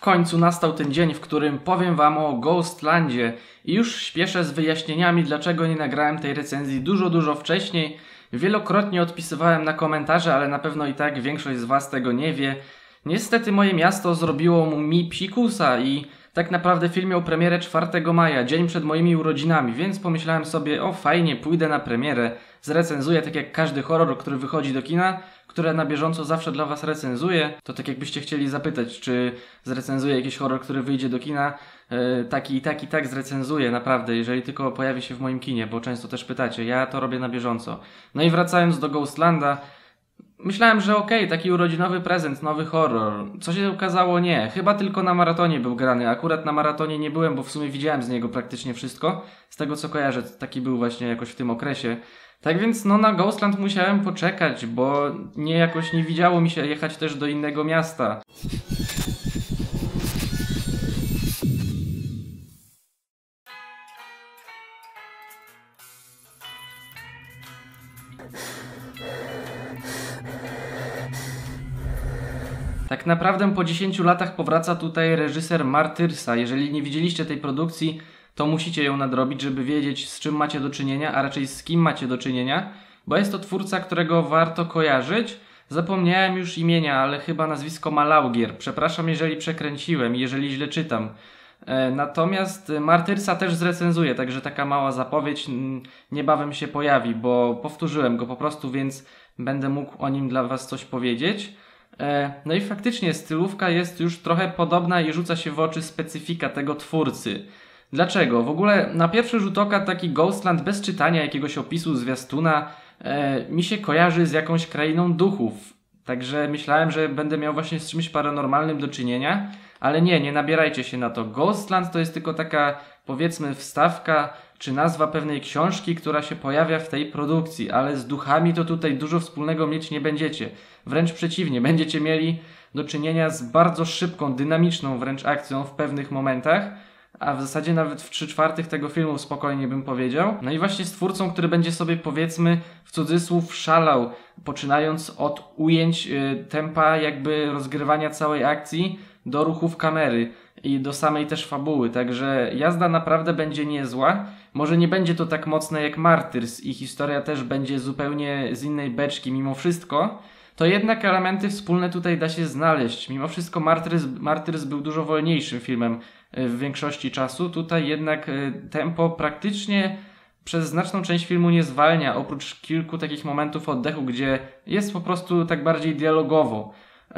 końcu nastał ten dzień, w którym powiem wam o Ghostlandzie i już śpieszę z wyjaśnieniami, dlaczego nie nagrałem tej recenzji dużo wcześniej. Wielokrotnie odpisywałem na komentarze, ale na pewno i tak większość z was tego nie wie. Niestety moje miasto zrobiło mi psikusa i tak naprawdę film miał premierę 4 maja, dzień przed moimi urodzinami, więc pomyślałem sobie, o fajnie, pójdę na premierę, zrecenzuję tak jak każdy horror, który wychodzi do kina, które na bieżąco zawsze dla was recenzuję. To tak jakbyście chcieli zapytać, czy zrecenzuję jakiś horror, który wyjdzie do kina, taki i tak zrecenzuję, naprawdę, jeżeli tylko pojawi się w moim kinie, bo często też pytacie, ja to robię na bieżąco. No i wracając do Ghostlanda, myślałem, że okej, taki urodzinowy prezent, nowy horror. Co się okazało? Nie. Chyba tylko na maratonie był grany. Akurat na maratonie nie byłem, bo w sumie widziałem z niego praktycznie wszystko. Z tego co kojarzę, taki był właśnie jakoś w tym okresie. Tak więc no na Ghostland musiałem poczekać, bo jakoś nie widziało mi się jechać też do innego miasta. Tak naprawdę po 10 latach powraca tutaj reżyser Martyrsa. Jeżeli nie widzieliście tej produkcji, to musicie ją nadrobić, żeby wiedzieć, z czym macie do czynienia, a raczej z kim macie do czynienia, bo jest to twórca, którego warto kojarzyć. Zapomniałem już imienia, ale chyba nazwisko ma Laugier. Przepraszam, jeżeli przekręciłem, jeżeli źle czytam. Natomiast Martyrsa też zrecenzuje, także taka mała zapowiedź niebawem się pojawi, bo powtórzyłem go po prostu, więc będę mógł o nim dla was coś powiedzieć. No i faktycznie stylówka jest już trochę podobna i rzuca się w oczy specyfika tego twórcy. Dlaczego? W ogóle na pierwszy rzut oka taki Ghostland bez czytania jakiegoś opisu zwiastuna mi się kojarzy z jakąś krainą duchów. Także myślałem, że będę miał właśnie z czymś paranormalnym do czynienia, ale nie nabierajcie się na to. Ghostland to jest tylko taka, powiedzmy, wstawka czy nazwa pewnej książki, która się pojawia w tej produkcji, ale z duchami to tutaj dużo wspólnego mieć nie będziecie. Wręcz przeciwnie, będziecie mieli do czynienia z bardzo szybką, dynamiczną wręcz akcją w pewnych momentach, a w zasadzie nawet w 3/4 tego filmu spokojnie bym powiedział. No i właśnie z twórcą, który będzie sobie, powiedzmy, w cudzysłów szalał, poczynając od ujęć tempa jakby rozgrywania całej akcji do ruchów kamery i do samej też fabuły, także jazda naprawdę będzie niezła. Może nie będzie to tak mocne jak Martyrs i historia też będzie zupełnie z innej beczki mimo wszystko, to jednak elementy wspólne tutaj da się znaleźć. Mimo wszystko Martyrs był dużo wolniejszym filmem w większości czasu. Tutaj jednak tempo praktycznie przez znaczną część filmu nie zwalnia, oprócz kilku takich momentów oddechu, gdzie jest po prostu tak bardziej dialogowo.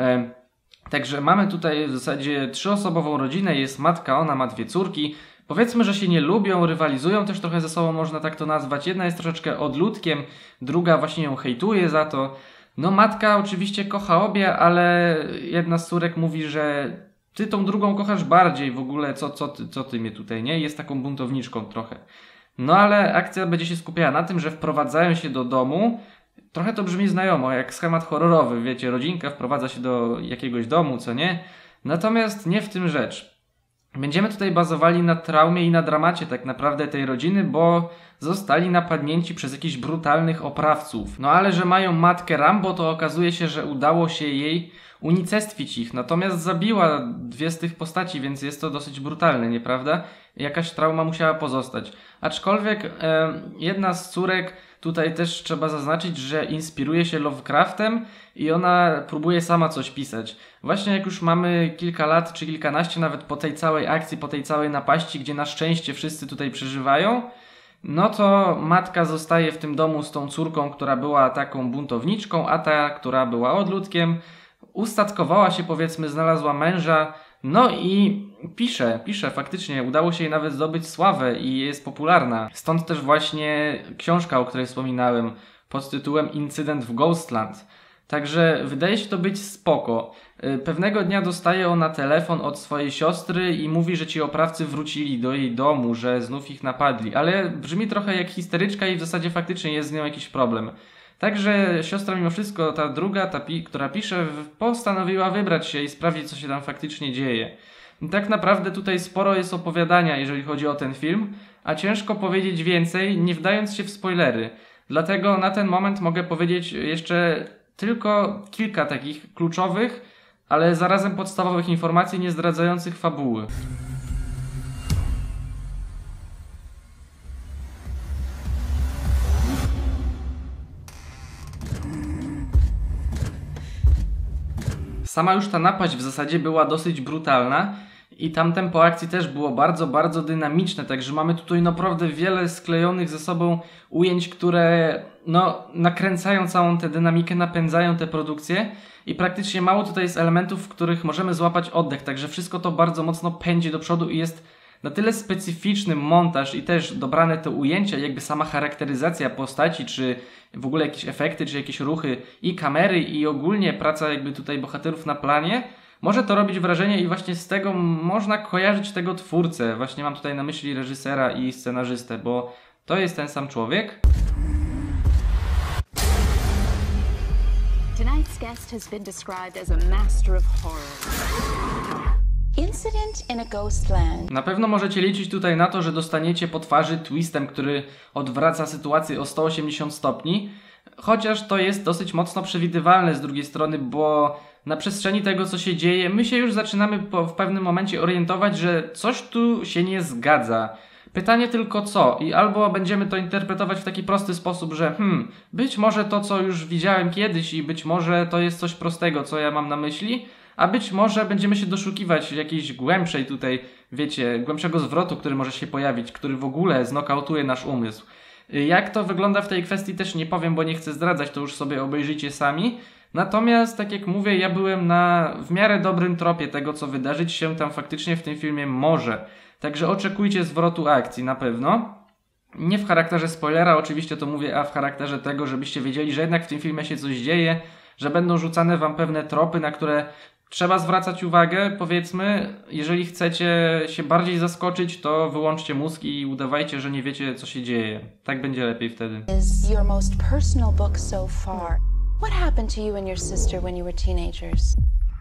Także mamy tutaj w zasadzie 3-osobową rodzinę, jest matka, ona ma 2 córki. Powiedzmy, że się nie lubią, rywalizują też trochę ze sobą, można tak to nazwać. Jedna jest troszeczkę odludkiem, druga właśnie ją hejtuje za to. No matka oczywiście kocha obie, ale jedna z córek mówi, że ty tą drugą kochasz bardziej w ogóle, co ty mnie tutaj, nie? Jest taką buntowniczką trochę. No ale akcja będzie się skupiała na tym, że wprowadzają się do domu. Trochę to brzmi znajomo, jak schemat horrorowy, wiecie, rodzinka wprowadza się do jakiegoś domu, co nie? Natomiast nie w tym rzecz. Będziemy tutaj bazowali na traumie i na dramacie tak naprawdę tej rodziny, bo zostali napadnięci przez jakichś brutalnych oprawców. No ale że mają matkę Rambo, to okazuje się, że udało się jej unicestwić ich. Natomiast zabiła 2 z tych postaci, więc jest to dosyć brutalne, nieprawda? Jakaś trauma musiała pozostać. Aczkolwiek jedna z córek, tutaj też trzeba zaznaczyć, że inspiruje się Lovecraftem i ona próbuje sama coś pisać. Właśnie jak już mamy kilka lat, czy kilkanaście nawet po tej całej akcji, po tej całej napaści, gdzie na szczęście wszyscy tutaj przeżywają, no to matka zostaje w tym domu z tą córką, która była taką buntowniczką, a ta, która była odludkiem, ustatkowała się, powiedzmy, znalazła męża, no i pisze, faktycznie udało się jej nawet zdobyć sławę i jest popularna. Stąd też właśnie książka, o której wspominałem, pod tytułem Incydent w Ghostland. Także wydaje się to być spoko. Pewnego dnia dostaje ona telefon od swojej siostry i mówi, że ci oprawcy wrócili do jej domu, że znów ich napadli. Ale brzmi trochę jak histeryczka i w zasadzie faktycznie jest z nią jakiś problem. Także siostra mimo wszystko, ta druga, która pisze, postanowiła wybrać się i sprawdzić, co się tam faktycznie dzieje. I tak naprawdę tutaj sporo jest opowiadania, jeżeli chodzi o ten film, a ciężko powiedzieć więcej, nie wdając się w spoilery. Dlatego na ten moment mogę powiedzieć jeszcze tylko kilka takich kluczowych, ale zarazem podstawowych informacji nie zdradzających fabuły. Sama już ta napaść w zasadzie była dosyć brutalna i tam tempo akcji też było bardzo, bardzo dynamiczne, także mamy tutaj naprawdę wiele sklejonych ze sobą ujęć, które nakręcają całą tę dynamikę, napędzają tę produkcję i praktycznie mało tutaj jest elementów, w których możemy złapać oddech, także wszystko to bardzo mocno pędzi do przodu i jest na tyle specyficzny montaż i też dobrane te ujęcia, jakby sama charakteryzacja postaci, czy w ogóle jakieś efekty, czy jakieś ruchy i kamery i ogólnie praca jakby tutaj bohaterów na planie, może to robić wrażenie i właśnie z tego można kojarzyć tego twórcę. Właśnie mam tutaj na myśli reżysera i scenarzystę, bo to jest ten sam człowiek. Tonight's guest has been described as a master of horror. Incident in a ghost land. Na pewno możecie liczyć tutaj na to, że dostaniecie po twarzy twistem, który odwraca sytuację o 180 stopni, chociaż to jest dosyć mocno przewidywalne z drugiej strony, bo na przestrzeni tego, co się dzieje, my się już zaczynamy w pewnym momencie orientować, że coś tu się nie zgadza. Pytanie tylko co? I albo będziemy to interpretować w taki prosty sposób, że być może to, co już widziałem kiedyś i być może to jest coś prostego, co ja mam na myśli, a być może będziemy się doszukiwać jakiejś głębszej tutaj, wiecie, głębszego zwrotu, który może się pojawić, który w ogóle znokautuje nasz umysł. Jak to wygląda w tej kwestii też nie powiem, bo nie chcę zdradzać, to już sobie obejrzyjcie sami. Natomiast, tak jak mówię, ja byłem na w miarę dobrym tropie tego, co wydarzyć się tam faktycznie w tym filmie może. Także oczekujcie zwrotu akcji na pewno. Nie w charakterze spoilera, oczywiście to mówię, a w charakterze tego, żebyście wiedzieli, że jednak w tym filmie się coś dzieje, że będą rzucane wam pewne tropy, na które trzeba zwracać uwagę, powiedzmy. Jeżeli chcecie się bardziej zaskoczyć, to wyłączcie mózg i udawajcie, że nie wiecie, co się dzieje. Tak będzie lepiej wtedy. Is your most personal book so far? What happened to you and your sister when you were teenagers?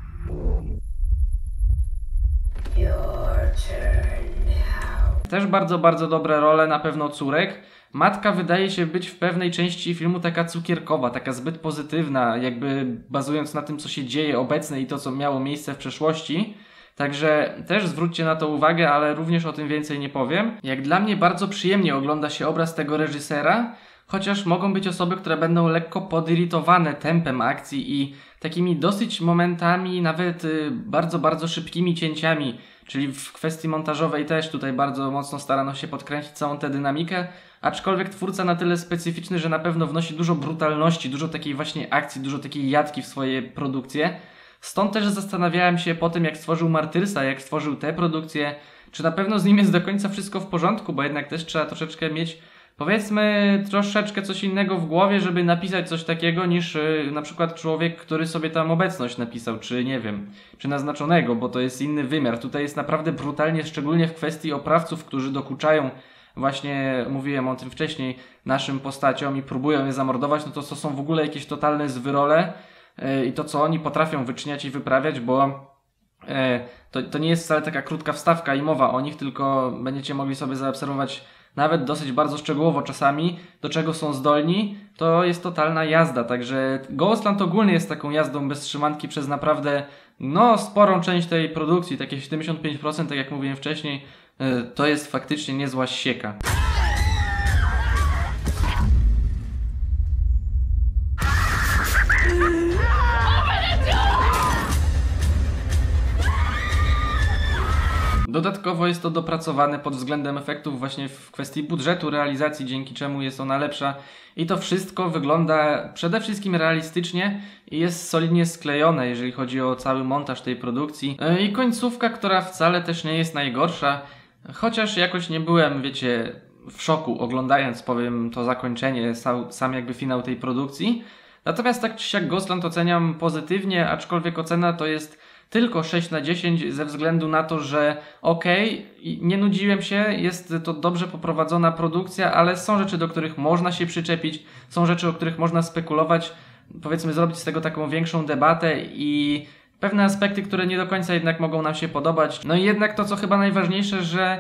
Your turn now. Też bardzo, bardzo dobre role na pewno córek. Matka wydaje się być w pewnej części filmu taka cukierkowa, taka zbyt pozytywna, jakby bazując na tym, co się dzieje obecnie i to, co miało miejsce w przeszłości. Także też zwróćcie na to uwagę, ale również o tym więcej nie powiem. Jak dla mnie bardzo przyjemnie ogląda się obraz tego reżysera, chociaż mogą być osoby, które będą lekko podirytowane tempem akcji i takimi dosyć momentami, nawet bardzo, bardzo szybkimi cięciami, czyli w kwestii montażowej też tutaj bardzo mocno starano się podkręcić całą tę dynamikę, aczkolwiek twórca na tyle specyficzny, że na pewno wnosi dużo brutalności, dużo takiej właśnie akcji, dużo takiej jadki w swoje produkcje. Stąd też zastanawiałem się po tym, jak stworzył Martyrsa, jak stworzył tę produkcję, czy na pewno z nim jest do końca wszystko w porządku, bo jednak też trzeba troszeczkę mieć, powiedzmy, troszeczkę coś innego w głowie, żeby napisać coś takiego niż na przykład człowiek, który sobie tam obecność napisał, czy nie wiem, czy naznaczonego, bo to jest inny wymiar. Tutaj jest naprawdę brutalnie, szczególnie w kwestii oprawców, którzy dokuczają, właśnie mówiłem o tym wcześniej, naszym postaciom i próbują je zamordować, no to są w ogóle jakieś totalne zwyrole i to, co oni potrafią wyczyniać i wyprawiać, bo to nie jest wcale taka krótka wstawka i mowa o nich, tylko będziecie mogli sobie zaobserwować nawet dosyć bardzo szczegółowo czasami, do czego są zdolni, to jest totalna jazda, także Ghostland ogólnie jest taką jazdą bez trzymanki przez naprawdę sporą część tej produkcji, takie 75%, tak jak mówiłem wcześniej, to jest faktycznie niezła sieka. Dodatkowo jest to dopracowane pod względem efektów właśnie w kwestii budżetu realizacji, dzięki czemu jest ona lepsza i to wszystko wygląda przede wszystkim realistycznie i jest solidnie sklejone, jeżeli chodzi o cały montaż tej produkcji. I końcówka, która wcale też nie jest najgorsza, chociaż jakoś nie byłem, wiecie, w szoku oglądając, powiem, to zakończenie, sam jakby finał tej produkcji. Natomiast tak czy siak Ghostland oceniam pozytywnie, aczkolwiek ocena to jest tylko 6 na 10 ze względu na to, że nie nudziłem się, jest to dobrze poprowadzona produkcja, ale są rzeczy, do których można się przyczepić, są rzeczy, o których można spekulować, powiedzmy zrobić z tego taką większą debatę i pewne aspekty, które nie do końca jednak mogą nam się podobać. No i jednak to, co chyba najważniejsze, że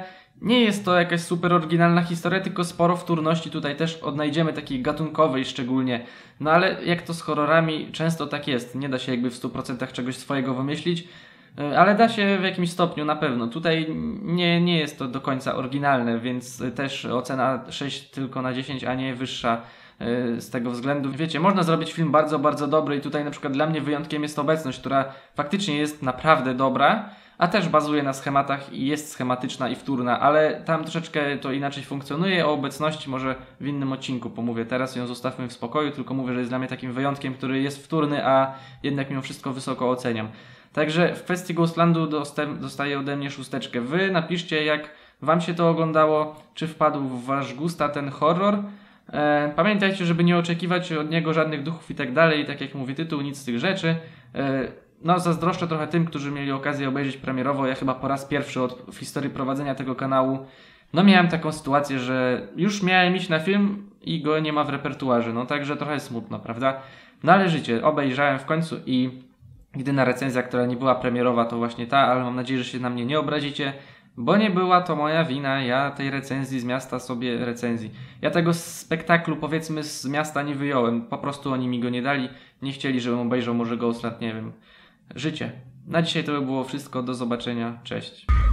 Nie jest to jakaś super oryginalna historia, tylko sporo wtórności tutaj też odnajdziemy, takiej gatunkowej szczególnie. No ale jak to z horrorami, często tak jest. Nie da się jakby w 100% czegoś swojego wymyślić, ale da się w jakimś stopniu na pewno. Tutaj nie jest to do końca oryginalne, więc też ocena 6 tylko na 10, a nie wyższa z tego względu. Wiecie, można zrobić film bardzo, bardzo dobry i tutaj na przykład dla mnie wyjątkiem jest obecność, która faktycznie jest naprawdę dobra, a też bazuje na schematach i jest schematyczna i wtórna, ale tam troszeczkę to inaczej funkcjonuje. O obecności może w innym odcinku pomówię. Teraz ją zostawmy w spokoju, tylko mówię, że jest dla mnie takim wyjątkiem, który jest wtórny, a jednak mimo wszystko wysoko oceniam. Także w kwestii Ghostlandu dostaję ode mnie 6. Wy napiszcie, jak wam się to oglądało, czy wpadł w wasz gusta ten horror. Pamiętajcie, żeby nie oczekiwać od niego żadnych duchów i tak dalej, tak jak mówi tytuł, nic z tych rzeczy. No, zazdroszczę trochę tym, którzy mieli okazję obejrzeć premierowo. Ja chyba po raz pierwszy w historii prowadzenia tego kanału miałem taką sytuację, że już miałem iść na film i go nie ma w repertuarze. No także trochę smutno, prawda? No ale życie, obejrzałem w końcu i jedyna recenzja, która nie była premierowa, to właśnie ta, ale mam nadzieję, że się na mnie nie obrazicie, bo nie była to moja wina. Ja tej recenzji z miasta ja tego spektaklu, powiedzmy, z miasta nie wyjąłem. Po prostu oni mi go nie dali. Nie chcieli, żebym obejrzał może Ghostland, nie wiem. Życie. Na dzisiaj to by było wszystko. Do zobaczenia. Cześć.